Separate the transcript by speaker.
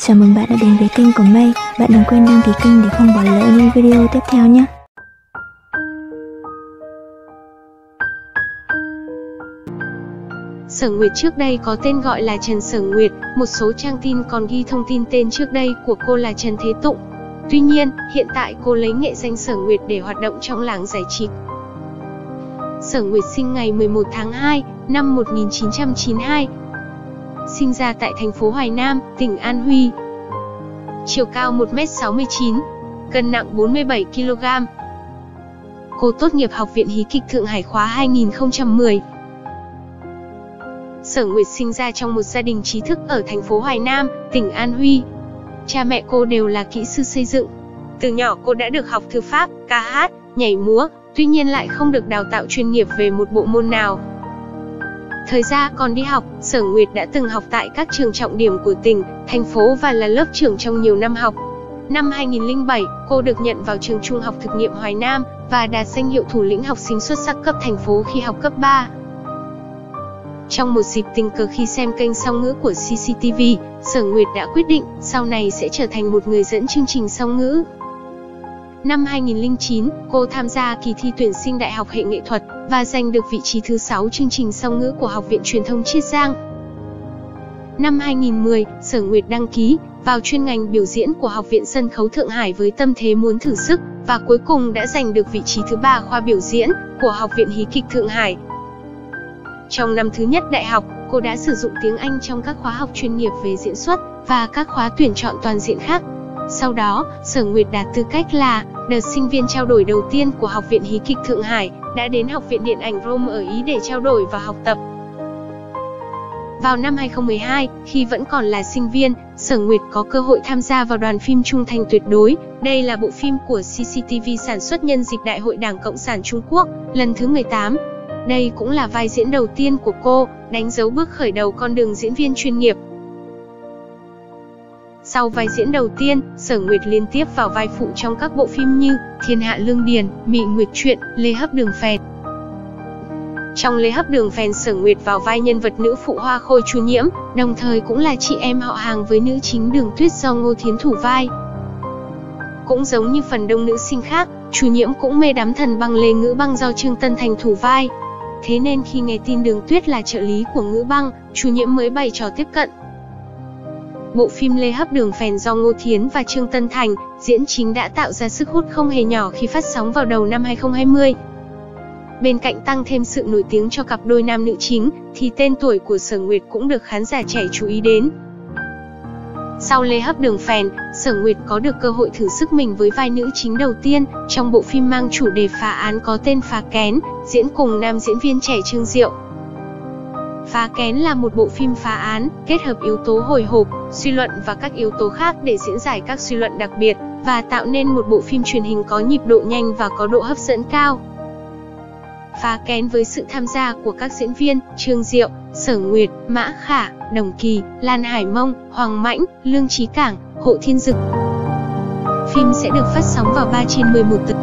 Speaker 1: Chào mừng bạn đã đến với kênh của Mây. Bạn đừng quên đăng ký kênh để không bỏ lỡ những video tiếp theo nhé.
Speaker 2: Sở Nguyệt trước đây có tên gọi là Trần Sở Nguyệt, một số trang tin còn ghi thông tin tên trước đây của cô là Trần Thế Tụng. Tuy nhiên, hiện tại cô lấy nghệ danh Sở Nguyệt để hoạt động trong làng giải trí. Sở Nguyệt sinh ngày 11 tháng 2 năm 1992. Sinh ra tại thành phố Hoài Nam, tỉnh An Huy. Chiều cao 1m69, cân nặng 47 kg. Cô tốt nghiệp Học viện Hí kịch Thượng Hải khóa 2010. Sở Nguyệt sinh ra trong một gia đình trí thức ở thành phố Hoài Nam, tỉnh An Huy. Cha mẹ cô đều là kỹ sư xây dựng. Từ nhỏ cô đã được học thư pháp, ca hát, nhảy múa, tuy nhiên lại không được đào tạo chuyên nghiệp về một bộ môn nào. Thời gian còn đi học, Sở Nguyệt đã từng học tại các trường trọng điểm của tỉnh, thành phố và là lớp trưởng trong nhiều năm học. Năm 2007, cô được nhận vào trường Trung học thực nghiệm Hoài Nam và đạt danh hiệu thủ lĩnh học sinh xuất sắc cấp thành phố khi học cấp 3. Trong một dịp tình cờ khi xem kênh song ngữ của CCTV, Sở Nguyệt đã quyết định sau này sẽ trở thành một người dẫn chương trình song ngữ. Năm 2009, cô tham gia kỳ thi tuyển sinh Đại học Hệ Nghệ thuật và giành được vị trí thứ 6 chương trình song ngữ của Học viện Truyền thông Chiết Giang. Năm 2010, Sở Nguyệt đăng ký vào chuyên ngành biểu diễn của Học viện Sân khấu Thượng Hải với tâm thế muốn thử sức và cuối cùng đã giành được vị trí thứ 3 khoa biểu diễn của Học viện Hí kịch Thượng Hải. Trong năm thứ nhất đại học, cô đã sử dụng tiếng Anh trong các khóa học chuyên nghiệp về diễn xuất và các khóa tuyển chọn toàn diện khác. Sau đó, Sở Nguyệt đạt tư cách là đợt sinh viên trao đổi đầu tiên của Học viện Hí kịch Thượng Hải, đã đến Học viện Điện ảnh Rome ở Ý để trao đổi và học tập. Vào năm 2012, khi vẫn còn là sinh viên, Sở Nguyệt có cơ hội tham gia vào đoàn phim Trung Thành Tuyệt Đối. Đây là bộ phim của CCTV sản xuất nhân dịp Đại hội Đảng Cộng sản Trung Quốc lần thứ 18. Đây cũng là vai diễn đầu tiên của cô, đánh dấu bước khởi đầu con đường diễn viên chuyên nghiệp. Sau vai diễn đầu tiên, Sở Nguyệt liên tiếp vào vai phụ trong các bộ phim như Thiên Hạ Lương Điền, Mị Nguyệt Truyện, Lê Hấp Đường Phèn. Trong Lê Hấp Đường Phèn, Sở Nguyệt vào vai nhân vật nữ phụ Hoa Khôi Chu Nhiễm, đồng thời cũng là chị em họ hàng với nữ chính Đường Tuyết do Ngô Thiến thủ vai. Cũng giống như phần đông nữ sinh khác, Chu Nhiễm cũng mê đắm thần băng Lê Ngữ Băng do Trương Tân Thành thủ vai. Thế nên khi nghe tin Đường Tuyết là trợ lý của Ngữ Băng, Chu Nhiễm mới bày trò tiếp cận. Bộ phim Lê Hấp Đường Phèn do Ngô Thiến và Trương Tân Thành diễn chính đã tạo ra sức hút không hề nhỏ khi phát sóng vào đầu năm 2020. Bên cạnh tăng thêm sự nổi tiếng cho cặp đôi nam nữ chính, thì tên tuổi của Sở Nguyệt cũng được khán giả trẻ chú ý đến. Sau Lê Hấp Đường Phèn, Sở Nguyệt có được cơ hội thử sức mình với vai nữ chính đầu tiên trong bộ phim mang chủ đề phá án có tên Phá Kén, diễn cùng nam diễn viên trẻ Trương Diệu. Phá Kén là một bộ phim phá án, kết hợp yếu tố hồi hộp, suy luận và các yếu tố khác để diễn giải các suy luận đặc biệt, và tạo nên một bộ phim truyền hình có nhịp độ nhanh và có độ hấp dẫn cao. Phá Kén với sự tham gia của các diễn viên Trương Diệu, Sở Nguyệt, Mã Khả, Đồng Kỳ, Lan Hải Mông, Hoàng Mãnh, Lương Chí Cảng, Hộ Thiên Dực. Phim sẽ được phát sóng vào 3/11 tờ